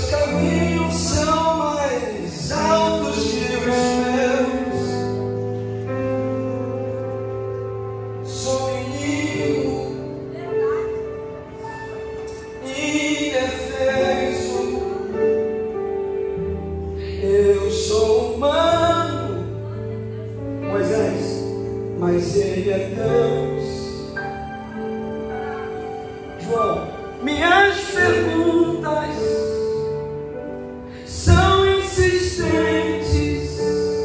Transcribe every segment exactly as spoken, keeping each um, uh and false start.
caminhos são mais altos que os meus. Sou menino, indefeso. Eu sou humano, Moisés, mas ele é Deus. João, minhas perguntas são insistentes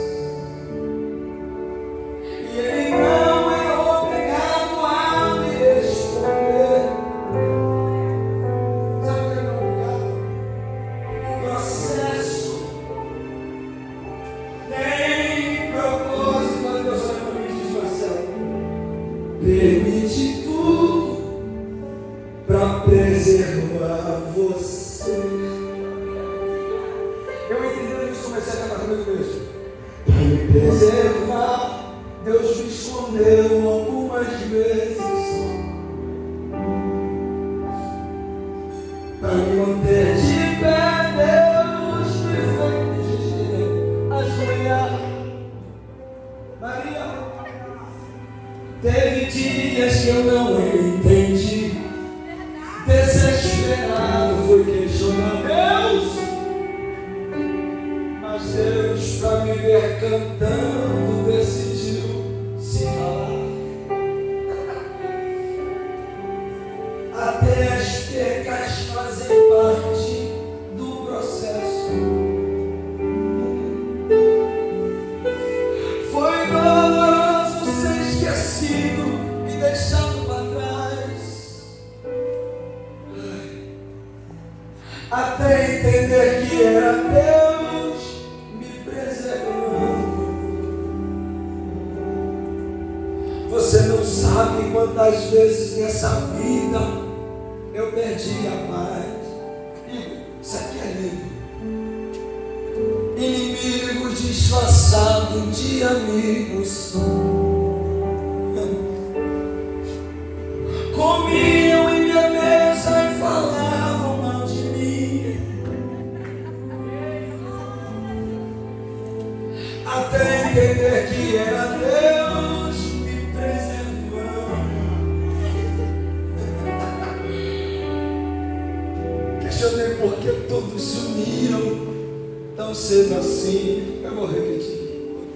e ele não é obrigado a me responder. Sabe o que ele não é obrigado? O processo tem propósito. Quando Deus olha para mim e diz, Marcelo, permite tudo para preservar você. Eu entendi isso, comecei a cantar comigo mesmo. Para me preservar, Deus me escondeu algumas vezes. Para me manter de pé, Deus me fez ajoelhar. Maria, teve dias que eu não entendi. Desesperado fui questionar Deus, mas Deus, para me ver cantando, decidiu se calar. Até as pecas fazem parte do processo. Foi doloroso ser esquecido e deixado para trás, até entender que era Deus me preservando. Você não sabe quantas vezes nessa vida eu perdi a paz. Isso aqui é lindo. Inimigos disfarçados de amigos comiam em minha mesa e falavam mal de mim, até entender que era Deus me preservando. Questionei por que todos sumiram tão cedo assim. Eu vou repetir.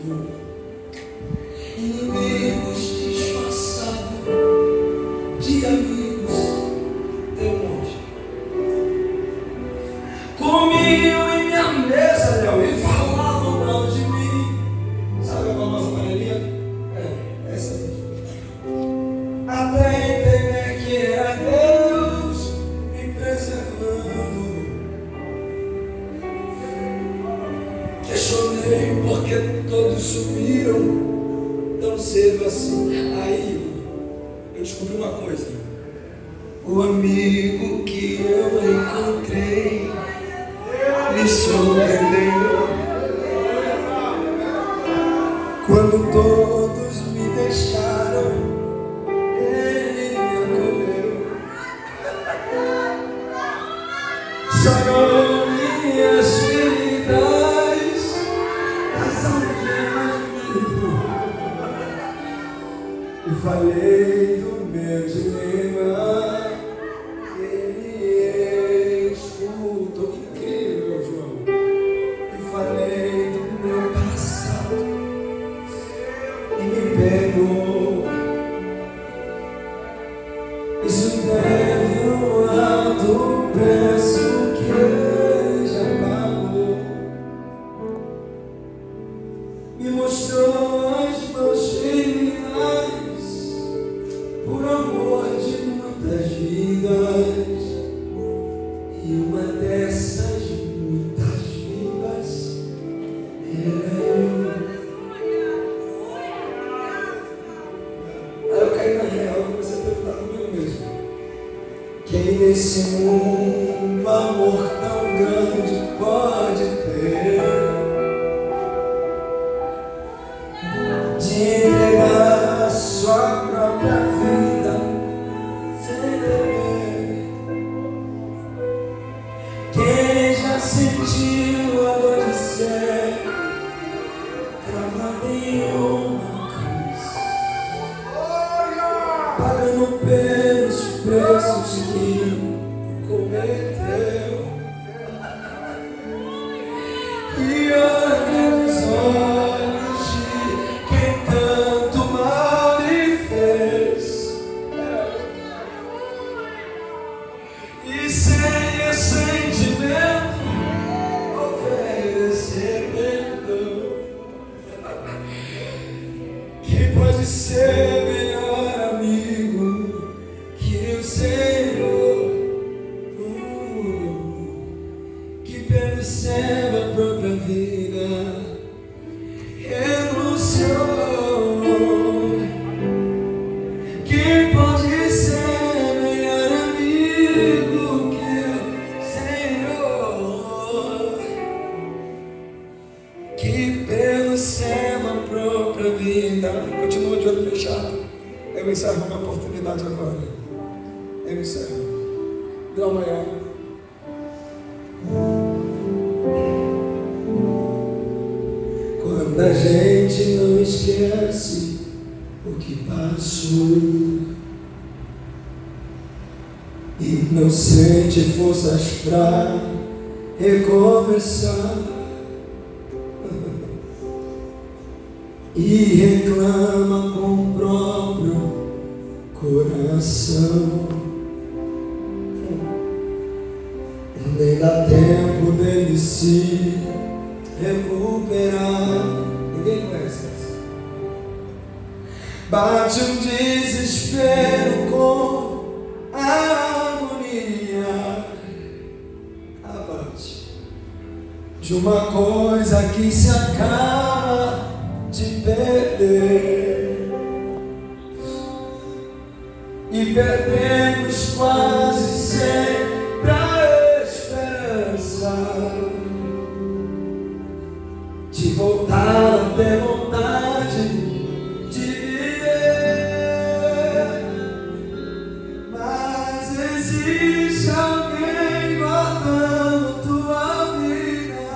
Inimigos disfarçados de amigos, tem um monte. Comiam em minha mesa, Léo, e falavam mal de mim. Sabe a famosa panelinha? É, essa aí. Até entender que era Deus me preservando. Questionei porque todos sumiram tão cedo assim. Aí eu descobri uma coisa. O amigo que eu encontrei me surpreendeu. Quando todos me deixaram, ele me acolheu. Sarou minhas feridas, as algemas e falei do meu dilema. Ele escutou, incrível, João. E falei do meu passado e me perdoou. Isso deve um alto preço que ele já pagou. Me mostrou as mãos feridas sentiu a dor de ser cravado em uma cruz, pagando pelos preços que cometeu. E olha nos olhos de quem tanto mal lhe fez, e sem ressentimento oferecer perdão, que pode ser melhor amigo que o Senhor, que pelo céu a própria vida renunciou, que pode ser melhor amigo que o Senhor, que pelo céu a própria vida. Continua de olho fechado. Eu encerro a minha oportunidade agora. Eu encerro. Dá uma olhada. Quando a gente não esquece o que passou e não sente forças pra recomeçar, e reclama com o próprio coração, nem dá tempo dele se recuperar. Ninguém conhece essa. Bate um desespero com a agonia, abate de uma coisa que se acaba de perder, e perdemos quase sempre a esperança de voltar a ter vontade de viver. Mas existe alguém guardando tua vida,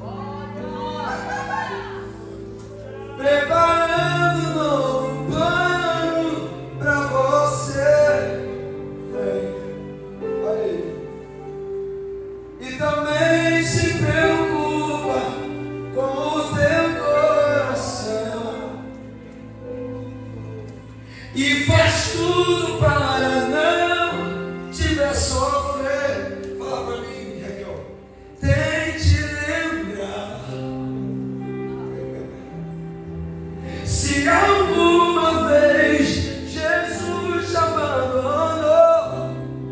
preparando um novo plano pra você. Olha aí. E também se preocupa com o teu coração e faz tudo para não te ver sofrer. Fala pra mim, Raquel. Tente lembrar, se alguma vez Jesus te abandonou,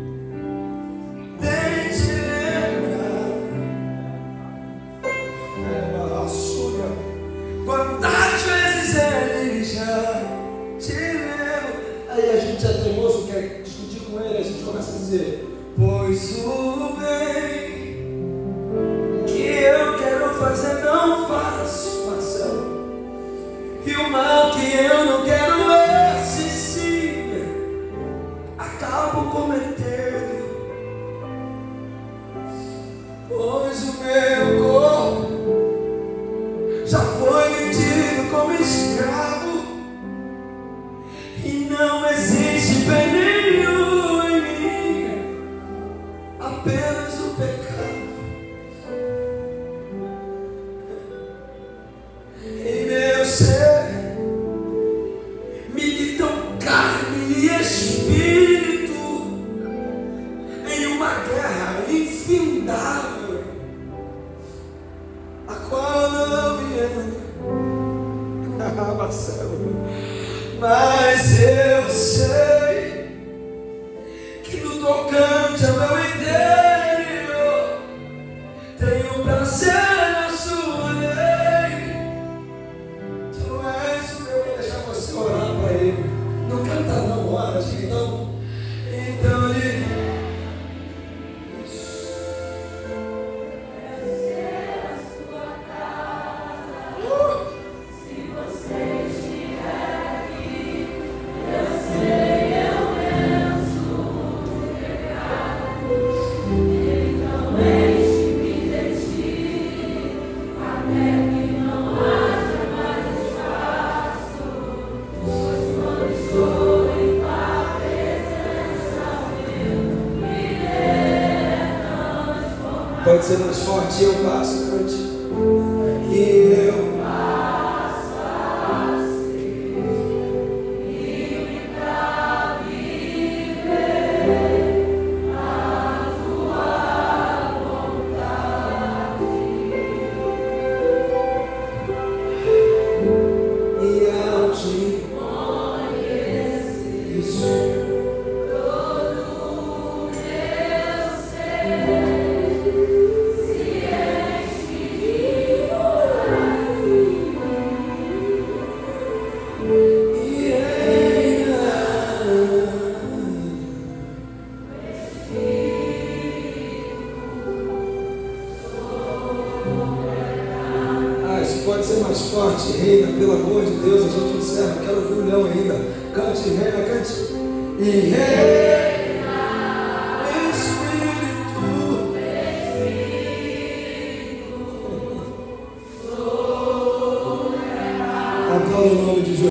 tente lembrar. Quantas vezes ele já te lembra? Aí a gente é teimoso, quer discutir com ele, a gente começa a dizer: pois o bem que eu quero fazer não faço, Marcelo, e o mal que eu não quero, esse sim acabo cometendo. Pois o meu corpo já foi vendido como escravo, e não existe bem nenhum em mim, apenas o pecado. Em meu ser militam carne e espírito em uma guerra infindável, a qual não me amo. Marcelo, mas eu sei que no tocante ao meu interior tenho prazer na sua lei. Tu és o meu. Deixa você orar para ele. Não canta não, ora, então. Então ele. Deixa Pode ser mais forte, eu passo, cante. E eu pode ser mais forte, reina, pelo amor de Deus, a gente encerra, quero ouvir o leão ainda. Cante, reina, cante. E reina, Espírito, Espírito, adoro o nome de Jesus.